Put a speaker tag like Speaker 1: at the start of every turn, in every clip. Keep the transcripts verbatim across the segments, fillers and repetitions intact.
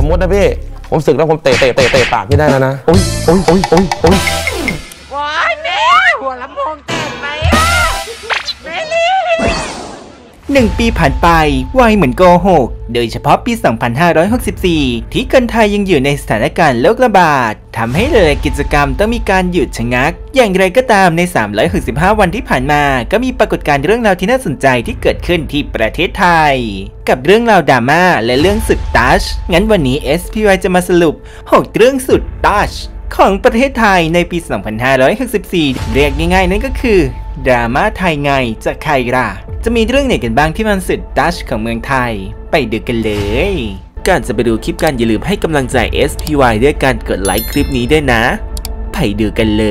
Speaker 1: มมตินะพี่ผมศึกแล้วผมเตะเตะเตะเตะปากพี่ได้แล้วนะโอ้ยโอ้ยโอ้ยโอ้ยโอ้ย
Speaker 2: ว้ายแม่หัวลำโพงแตกไหมอ่ะแม่ลี่
Speaker 3: หนึ่งปีผ่านไปไวเหมือนโกหกโดยเฉพาะปี สองพันห้าร้อยหกสิบสี่ ที่คนไทยยังอยู่ในสถานการณ์โรคระบาดทำให้หลายๆกิจกรรมต้องมีการหยุดชะงักอย่างไรก็ตามในสามร้อยหกสิบห้าวันที่ผ่านมาก็มีปรากฏการณ์เรื่องราวที่น่าสนใจที่เกิดขึ้นที่ประเทศไทยกับเรื่องราวดราม่าและเรื่องสุดทัชงั้นวันนี้ เอส พี วาย จะมาสรุปหกเรื่องสุดทัชของประเทศไทยในปี สองพันห้าร้อยหกสิบสี่ เรียกง่ายๆนั่นก็คือดราม่าไทยไงจะใครล่ะจะมีเรื่องไหนกันบ้างที่มันสุดทัชของเมืองไทยไปดูกันเลยก่อนจะไปดูคลิปกันอย่าลืมให้กำลังใจ เอส พี วาย ด้วยการกดไลค์คลิปนี้ด้วยนะไปดูกันเลย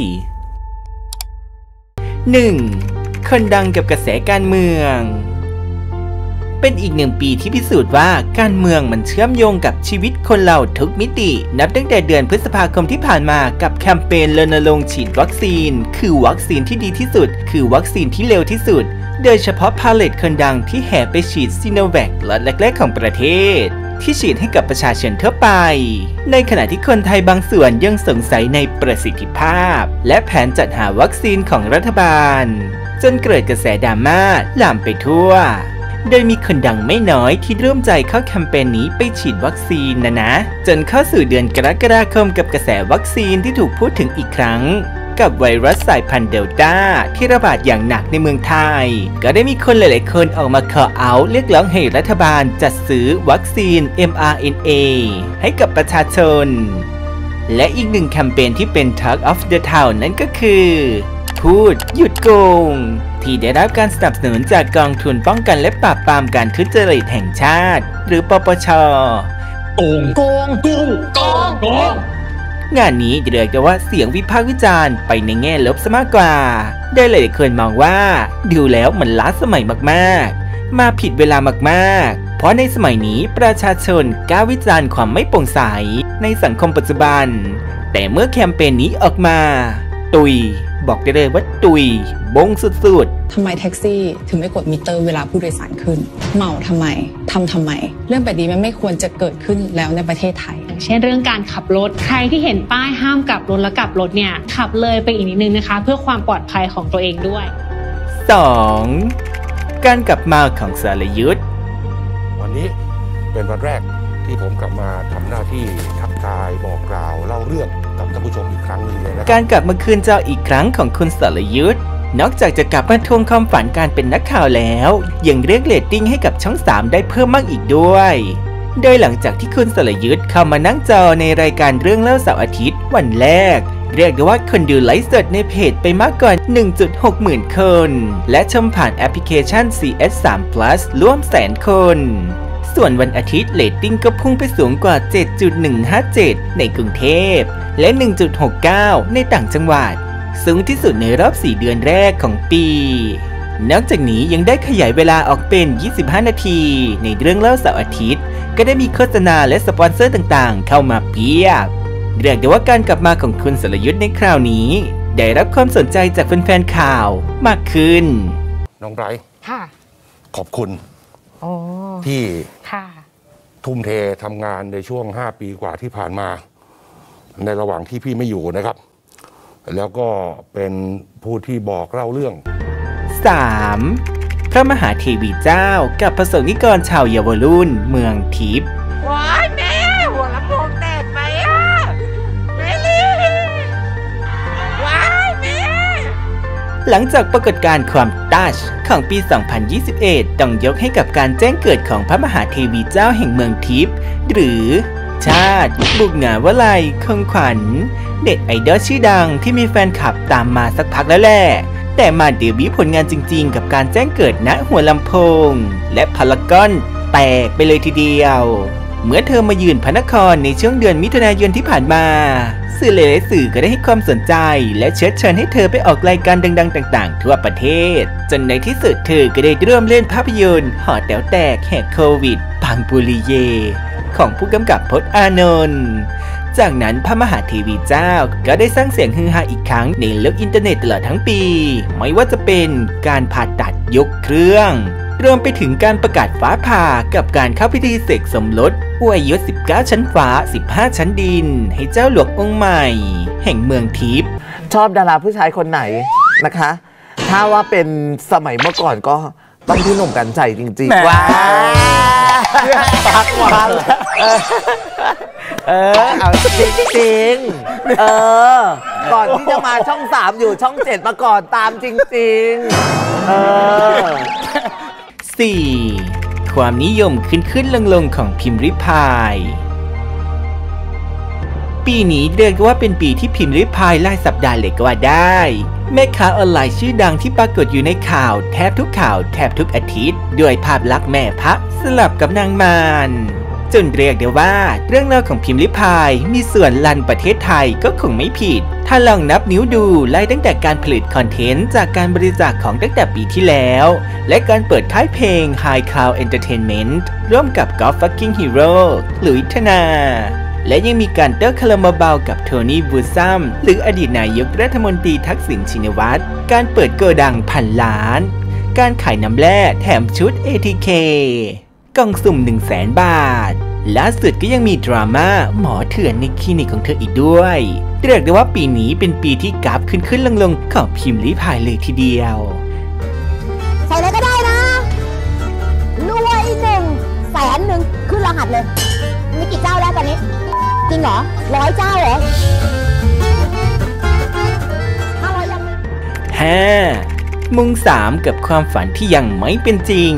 Speaker 3: หนึ่ง คนดังกับกระแสการเมืองเป็นอีกหนึ่งปีที่พิสูจน์ว่าการเมืองมันเชื่อมโยงกับชีวิตคนเราทุกมิตินับตั้งแต่เดือนพฤษภาคมที่ผ่านมากับแคมเปญรณรงค์ฉีดวัคซีนคือวัคซีนที่ดีที่สุดคือวัคซีนที่เร็วที่สุดโดยเฉพาะพาเลตคนดังที่แห่ไปฉีดซิโนแวคล็อตแรกๆของประเทศที่ฉีดให้กับประชาชนทั่วไปในขณะที่คนไทยบางส่วนยังสงสัยในประสิทธิภาพและแผนจัดหาวัคซีนของรัฐบาลจนเกิดกระแสดราม่าลามไปทั่วโดยมีคนดังไม่น้อยที่ร่วมใจเข้าแคมเปญนี้ไปฉีดวัคซีนนะนะจนเข้าสู่เดือนกรกฎาคมกับกระแสวัคซีนที่ถูกพูดถึงอีกครั้งกับไวรัสสายพันธุ์เดลต้าที่ระบาดอย่างหนักในเมืองไทยก็ได้มีคนหลายๆคนออกมา call out เรียกร้องให้รัฐบาลจัดซื้อวัคซีน เอ็ม อาร์ เอ็น เอ ให้กับประชาชนและอีกหนึ่งแคมเปญที่เป็น Talk of the Town นั่นก็คือพูดหยุดโกงที่ได้รับการสนับสนุนจากกองทุนป้องกันและปราบปรามการทุจริตแห่งชาติหรือปปช.
Speaker 1: โกงโกงโกงโกงโกง
Speaker 3: งานนี้เรียกได้ว่าเสียงวิพากษ์วิจารณ์ไปในแง่ลบซะมากกว่าได้หลายคนมองว่าดูแล้วมันล้าสมัยมากๆมาผิดเวลามากๆเพราะในสมัยนี้ประชาชนกล้าวิจารณ์ความไม่โปร่งใสในสังคมปัจจุบันแต่เมื่อแคมเปญนี้ออกมาตุยบอกได้เลยว่าตุยบงสุด
Speaker 4: ๆทำไมแท็กซี่ถึงไม่กดมิเตอร์เวลาผู้โดยสารขึ้นเมาทำไมทำทำไมเรื่องแบบนี้มันไม่ควรจะเกิดขึ้นแล้วในประเทศไทย
Speaker 5: เช่นเรื่องการขับรถใครที่เห็นป้ายห้ามกลับรถและกลับรถเนี่ยขับเลยไปอีกนิดนึงนะคะเพื่อความปลอดภัยของตัวเองด้วย
Speaker 3: สอง การกลับมาของสรยุทธ
Speaker 1: วันนี้เป็นวันแรกที่ผมกลับมาทำหน้าที่ทักทายบอกกล่าวเล่าเรื่องกับท่านผู้ชมอีกครั้งนึงเลยนะ
Speaker 3: การกลับมาคืนจออีกครั้งของคุณสรยุทธนอกจากจะกลับมาทวงความฝันการเป็นนักข่าวแล้วยังเรียกเรตติ้งให้กับช่องสามได้เพิ่มมากอีกด้วยโดยหลังจากที่คุณสรยุทธเข้ามานั่งจอในรายการเรื่องเล่าเสาร์อาทิตย์วันแรกเรียกได้ว่าคนดูไลฟ์สดในเพจไปมากกว่า หนึ่งจุดหกหมื่น คนและชมผ่านแอปพลิเคชัน ซี เอส ทรี พลัส ร่วมแสนคนส่วนวันอาทิตย์เรตติ้งก็พุ่งไปสูงกว่า เจ็ดจุดหนึ่งห้าเจ็ด ในกรุงเทพและ หนึ่งจุดหกเก้า ในต่างจังหวัดสูงที่สุดในรอบสี่เดือนแรกของปีนอกจากนี้ยังได้ขยายเวลาออกเป็นยี่สิบห้านาทีในเรื่องเล่าเสาร์อาทิตย์ก็ได้มีโฆษณาและสปอนเซอร์ต่างๆเข้ามาเพียบเรียกได้ว่าการกลับมาของคุณสรยุทธในคราวนี้ได้รับความสนใจจากแฟนๆข่าวมากขึ้น
Speaker 1: น้องไบรท์
Speaker 5: ค่ะ
Speaker 1: ขอบคุณที่ทุ่มเททำงานในช่วงห้าปีกว่าที่ผ่านมาในระหว่างที่พี่ไม่อยู่นะครับแล้วก็เป็นผู้ที่บอกเล่าเรื่อง
Speaker 3: สาม พระมหาเทวีเจ้ากับประสงค์นิกรชาวเยาวรุ่นเมืองทิพย์
Speaker 2: ว้ายแม่หัวลำโพงแตกไหมอ่ะแม่ลี่ว้ายแม่
Speaker 3: หลังจากปรากฏการณ์ความทัชของปี สองพันยี่สิบเอ็ด ต้องยกให้กับการแจ้งเกิดของพระมหาเทวีเจ้าแห่งเมืองทิพย์หรือชาติบุกงาวลัยคงขวัญเด็กไอดอลชื่อดังที่มีแฟนคลับตามมาสักพักแล้วแหละแต่มาเดบิวต์ผลงานจริงๆกับการแจ้งเกิดณหัวลำโพงและพารากอนแตกไปเลยทีเดียวเมื่อเธอมายืนพระนครในช่วงเดือนมิถุนายนที่ผ่านมาสื่อหลายๆสื่อก็ได้ให้ความสนใจและเชิญเชิญให้เธอไปออกรายการดังๆต่างๆทั่วประเทศจนในที่สุดเธอก็ได้เริ่มเล่นภาพยนตร์หอแต๋วแตกแหกโควิดปังปุริเยของผู้กำกับพจน์อานนท์จากนั้นพระมหาเทวีเจ้าก็ได้สร้างเสียงฮือฮาอีกครั้งในโลกอินเทอร์เน็ตตลอดทั้งปีไม่ว่าจะเป็นการผ่าตัดยกเครื่องรวมไปถึงการประกาศฟ้าผ่ากับการเข้าพิธีเสกสมรสอวยยศสิบเก้าชั้นฟ้าสิบห้าชั้นดินให้เจ้าหลวงองค์ใหม่แห่งเมืองทิพย์
Speaker 6: ชอบดาราผู้ชายคนไหนนะคะถ้าว่าเป็นสมัยเมื่อก่อนก็ต้องพี่หนุ่มกรรชัยจริงๆว้าปักหวานเออเอาจริงจริงเออก่อนที่จะมาช่องสามอยู่ช่องเจ็ดมาก่อนตามจริงๆเออ
Speaker 3: สี่. ความนิยมขึ้นขึ้นลงลงของพิมพ์ริพายปีนี้เรียกว่าเป็นปีที่พิมพ์ริพายรายสัปดาห์เลยก็ว่าได้แม่ค้าออนไลน์ชื่อดังที่ปรากฏอยู่ในข่าวแทบทุกข่าวแทบทุกอาทิตย์ด้วยภาพลักษณ์แม่พระสลับกับนางมารจนเรียกได้ว่าเรื่องราวของพิมพ์ริพายมีส่วนลั่นประเทศไทยก็คงไม่ผิดถ้าลองนับนิ้วดูไล่ตั้งแต่การผลิตคอนเทนต์จากการบริจาคของตั้งแต่ปีที่แล้วและการเปิดค่ายเพลง High Cloud Entertainment ร่วมกับ God Fucking Hero หลุยส์ธนาและยังมีการเต้าคารมเบาๆกับโทนี่บูซัมหรืออดีตนายกรัฐมนตรีทักษิณชินวัตรการเปิดโกดังพันล้านการขายน้ำแร่แถมชุด เอ ที เค กล่องสุ่ม หนึ่งแสน บาทล่าสุดก็ยังมีดราม่าหมอเถื่อนในคลินิกของเธออีกด้วยเรียกได้ว่าปีนี้เป็นปีที่กราฟขึ้นขึ้นลงลงของพิมพ์ริพายเลยทีเดียว
Speaker 7: ใส่เลยก็ได้นะรวยหนึ่งแสนหนึ่งขึ้นรหัสเลยมีกี่เจ้าแล้วตอนนี้จริงเหรอร้อยเจ้าเหรอห้าร้อยยัง
Speaker 3: ห้ามุ่งสามกับความฝันที่ยังไม่เป็นจริง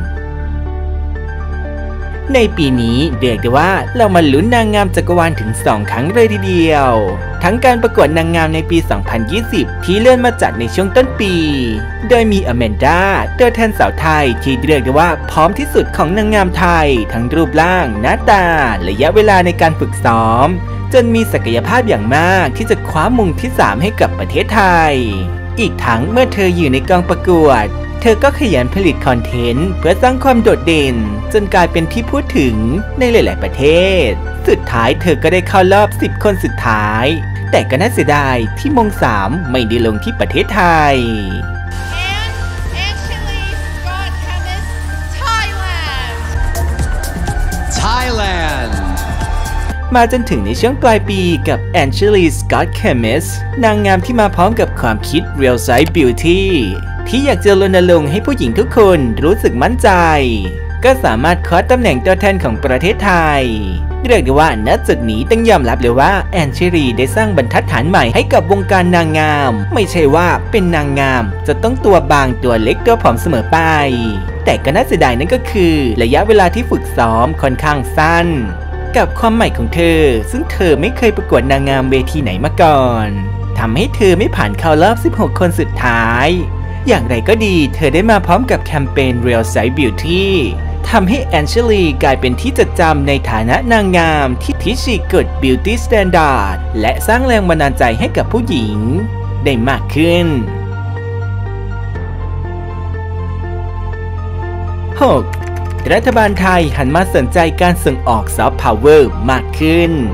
Speaker 3: ในปีนี้เรียกได้ว่าเรามาลุ้นนางงามจักรวาลถึงสองครั้งเลยทีเดียวทั้งการประกวดนางงามในปี สองพันยี่สิบ ที่เลื่อนมาจัดในช่วงต้นปีโดยมีอแมนดาตัวแทนสาวไทยที่เรียกได้ว่าพร้อมที่สุดของนางงามไทยทั้งรูปร่างหน้าตาระยะเวลาในการฝึกซ้อมจนมีศักยภาพอย่างมากที่จะคว้ามงที่สามให้กับประเทศไทยอีกทั้งเมื่อเธออยู่ในกองประกวดเธอก็ขยันผลิตคอนเทนต์เพื่อสร้างความโดดเด่นจนกลายเป็นที่พูดถึงในหลายๆประเทศสุดท้ายเธอก็ได้เข้ารอบสิบคนสุดท้ายแต่ก็น่าเสียดายที่มงสามไม่ได้ลงที่ประเทศไทย
Speaker 8: Thailand
Speaker 3: มาจนถึงในช่วงปลายปีกับ Angeli Scott Chemist นางงามที่มาพร้อมกับความคิด Real Size Beauty ที่อยากจะรณรงค์ให้ผู้หญิงทุกคนรู้สึกมั่นใจก็สามารถคว้าตำแหน่งตัวแทนของประเทศไทยเรียกได้ว่าณจุดนี้ต้องยอมรับเลยว่าแอนเชลีได้สร้างบรรทัดฐานใหม่ให้กับวงการนางงามไม่ใช่ว่าเป็นนางงามจะต้องตัวบางตัวเล็กตัวผอมเสมอไปแต่ก็น่าเสียดายนั่นก็คือระยะเวลาที่ฝึกซ้อมค่อนข้างสั้นกับความใหม่ของเธอซึ่งเธอไม่เคยประกวดนางงามเวทีไหนมาก่อนทำให้เธอไม่ผ่านเข้ารอบสิบหกคนสุดท้ายอย่างไรก็ดีเธอได้มาพร้อมกับแคมเปญ Real Size Beauty ทำให้แอนเชลีกลายเป็นที่จดจำในฐานะนางงามที่ที่ฉีกกฎ Beauty Standard และสร้างแรงบันดาลใจให้กับผู้หญิงได้มากขึ้น หก. รัฐบาลไทยหันมาสนใจการส่งออกซอฟต์พาวเวอร์มากขึ้น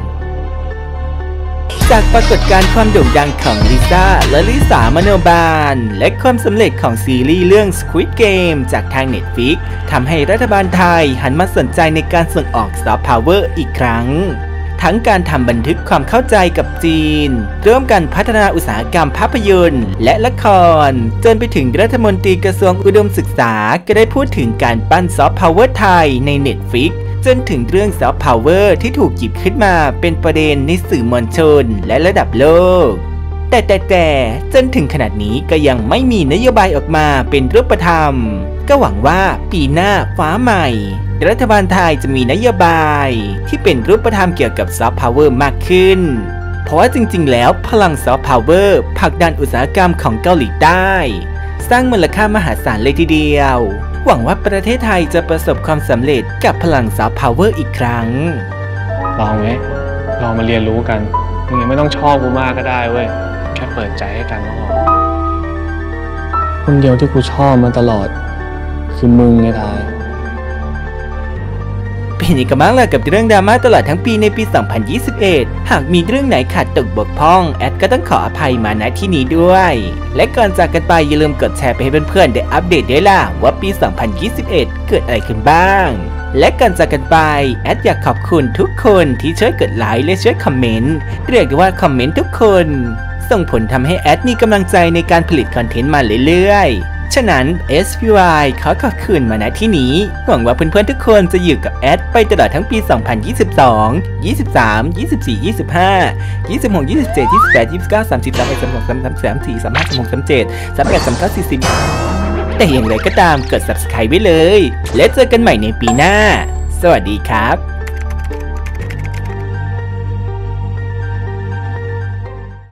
Speaker 3: จากปรากฏการณ์ความโด่งดังของลิซ่าและลิสามโนบาลและความสำเร็จของซีรีส์เรื่อง Squid Game จากทาง Netflix ทำให้รัฐบาลไทยหันมาสนใจในการส่งออกซอฟต์พาวเวอร์อีกครั้งทั้งการทำบันทึกความเข้าใจกับจีนร่วมกันพัฒนาอุตสาหกรรมภาพยนตร์และละครจนไปถึงรัฐมนตรีกระทรวงอุดมศึกษาก็ได้พูดถึงการปั้นซอฟต์พาวเวอร์ไทยใน Netflixจนถึงเรื่องซอฟต์พาวเวอร์ที่ถูกหยิบขึ้นมาเป็นประเด็นในสื่อมวลชนและระดับโลกแต่แต่แต่จนถึงขนาดนี้ก็ยังไม่มีนโยบายออกมาเป็นรูปธรรมก็หวังว่าปีหน้าฟ้าใหม่รัฐบาลไทยจะมีนโยบายที่เป็นรูปธรรมเกี่ยวกับซอฟต์พาวเวอร์มากขึ้นเพราะว่าจริงๆแล้วพลังซอฟต์พาวเวอร์ผลักดันอุตสาหกรรมของเกาหลีใต้สร้างมูลค่ามหาศาลเลยทีเดียวหวังว่าประเทศไทยจะประสบความสำเร็จกับพลังซอฟต์พาวเวอร์อีกครั้ง
Speaker 8: ลองไหมลองมาเรียนรู้กันมึงยังไม่ต้องชอบกูมากก็ได้เว้ยแค่เปิดใจให้กันก็พอคนเดียวที่กูชอบมาตลอดคือมึงไงทาย
Speaker 3: เป็เห็นยังไงบ้างล่ะกับเรื่องดราม่าตลอดทั้งปีในปี สองพันยี่สิบเอ็ด หากมีเรื่องไหนขาดตกบกพร่องแอดก็ต้องขออภัยมาณที่นี้ด้วย และก่อนจากกันไปอย่าลืมกดแชร์ไปให้เพื่อนๆได้อัปเดตด้วยล่ะว่าปี สองพันยี่สิบเอ็ด เกิดอะไรขึ้นบ้างและก่อนจากกันไปแอดอยากขอบคุณทุกคนที่ช่วยกดไลค์และช่วยคอมเมนต์เรียกได้ว่าคอมเมนต์ทุกคนส่งผลทำให้แอดมีกำลังใจในการผลิตคอนเทนต์มาเรื่อยๆฉะนั้น เอส พี วาย ขอขอบคุณมาณที่นี้หวังว่าเพื่อนๆทุกคนจะอยู่กับแอดไปตลอดทั้งปี สองพันยี่สิบสอง ยี่สิบสาม ยี่สิบสี่ ยี่สิบห้า ยี่สิบหก ยี่สิบเจ็ด ยี่สิบแปด ยี่สิบเก้า สามสิบ สามสิบเอ็ด สามสิบสอง สามสิบสาม สามสิบสี่ สามสิบห้า สามสิบหก สามสิบเจ็ด สามสิบแปด สามสิบเก้า สี่สิบแต่อย่างไรก็ตามกด ซับสไครบ์ ไว้เลยและเจอกันใหม่ในปีหน้าสวัสดีครับ